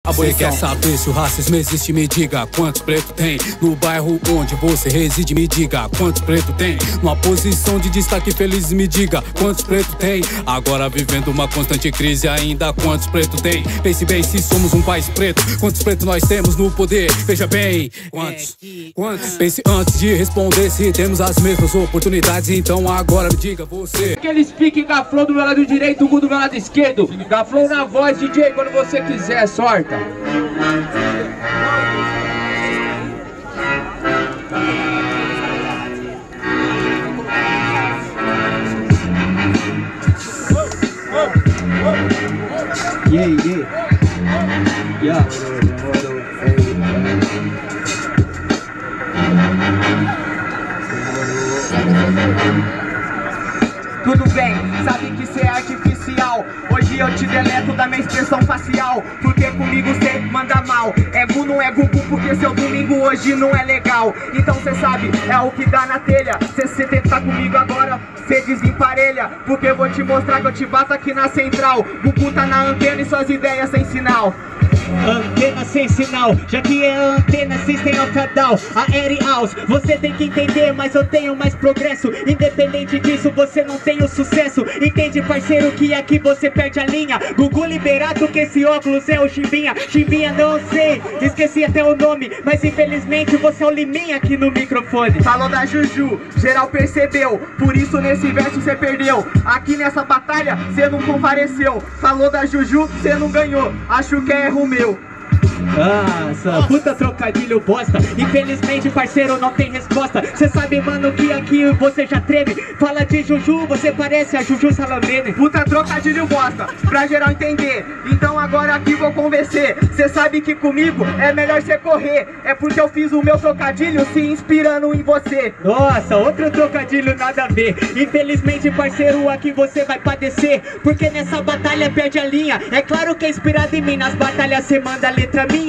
Você quer saber se o racismo existe? Me diga quantos pretos tem. No bairro onde você reside, me diga quantos pretos tem. Numa posição de destaque feliz, me diga quantos pretos tem. Agora vivendo uma constante crise, ainda quantos pretos tem? Pense bem, se somos um país preto, quantos pretos nós temos no poder? Veja bem, quantos? Pense antes de responder se temos as mesmas oportunidades. Então agora me diga você. Aqueles pique Gaflow do meu lado direito, Gu do meu lado esquerdo. Gaflow na voz, DJ, quando você quiser, sorta. Tudo bem, sabe que cê é artificial. Hoje eu te deleto da minha expressão facial, porque comigo cê manda mal. É Gu, não é Gugu, porque seu domingo hoje não é legal. Então cê sabe, é o que dá na telha. Cê tentar comigo agora, cê desemparelha, porque eu vou te mostrar que eu te bato aqui na central. Gugu tá na antena e suas ideias sem sinal. Antena sem sinal, já que é a antena System of a Down, a Air House. Você tem que entender, mas eu tenho mais progresso. Independente disso, você não tem o sucesso. Entende, parceiro, que aqui você perde a linha. Gugu liberado, que esse óculos é o Chimbinha. Chimbinha não sei, esqueci até o nome, mas infelizmente você é o Liminha aqui no microfone. Falou da Juju, geral percebeu, por isso nesse verso você perdeu. Aqui nessa batalha, você não compareceu. Falou da Juju, você não ganhou, acho que é erro meu. Nossa, puta trocadilho bosta. Infelizmente, parceiro, não tem resposta. Cê sabe, mano, que aqui você já treme. Fala de Juju, você parece a Juju Salamene. Puta trocadilho bosta, pra geral entender. Então agora aqui vou convencer. Cê sabe que comigo é melhor cê correr. É porque eu fiz o meu trocadilho se inspirando em você. Nossa, outro trocadilho nada a ver. Infelizmente, parceiro, aqui você vai padecer, porque nessa batalha perde a linha. É claro que é inspirado em mim, nas batalhas cê manda a letra minha.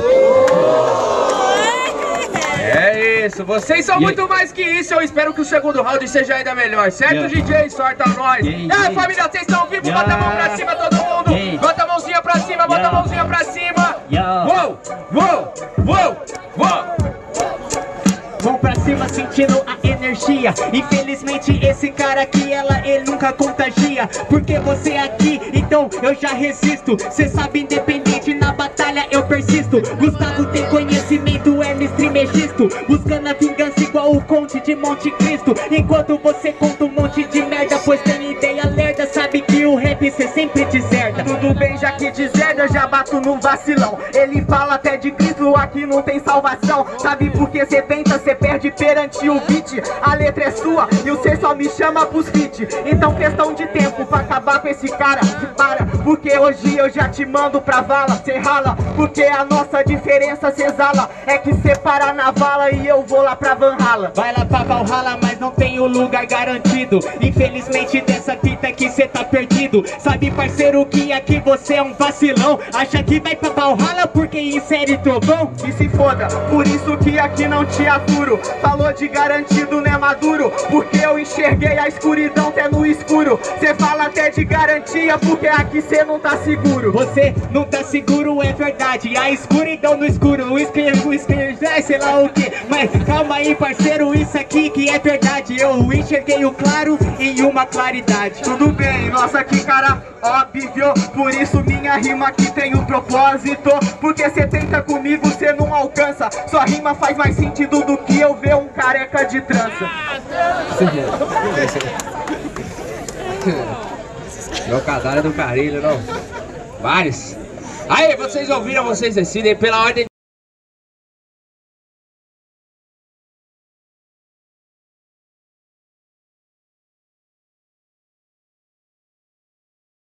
É isso, vocês são muito mais que isso. Eu espero que o segundo round seja ainda melhor, certo, DJ? Sorta nós. Família, vocês estão vivos? Bota a mão pra cima, todo mundo. Bota a mãozinha pra cima, bota a mãozinha pra cima. Uou, uou, uou, uou. Mão pra cima sentindo a energia. Infelizmente esse cara aqui, ele nunca contagia. Porque você é aqui, então eu já resisto. Cê sabe, independente na batalha eu persisto. Gustavo tem conhecimento, é mestre megisto, buscando a vingança igual o Conde de Monte Cristo. Enquanto você conta um monte de merda, pois tem ideia lerda, sabe que o rap cê sempre deserda. Tudo bem, já que deserda, eu já bato no vacilão. Ele fala até de Cristo, aqui não tem salvação. Sabe por que cê tenta, cê perde perante o beat. A letra é sua e o cê só me chama pros feat. Então questão de tempo pra acabar com esse cara. Para, porque hoje eu já te mando pra vala. Cê rala, porque a nossa diferença cê exala. É que cê para na vala e eu vou lá pra Valhalla. Vai lá pra Valhalla, mas não tem o lugar garantido. Infelizmente dessa fita aqui cê tá perdido. Sabe, parceiro, que aqui você é um vacilão. Acha que vai pra Valhalla porque insere trovão? E se foda, por isso que aqui não te aturo. Falou de garantido, né, maduro? Porque eu enxerguei a escuridão até no escuro. Cê fala até de garantia, porque aqui cê não tá seguro. Você não tá seguro, é verdade. A escuridão no escuro, o espelho, sei lá o que. Mas calma aí, parceiro, isso aqui que é verdade. Eu enxerguei o claro em uma claridade. Tudo bem, nossa, que cara óbvio. Por isso minha rima aqui tem um propósito. Porque cê tenta comigo, cê não alcança. Sua rima faz mais sentido do que eu ver um careca de trança. Trocadilho do Carilho, não? Vários. Aí, vocês ouviram, vocês decidem pela ordem.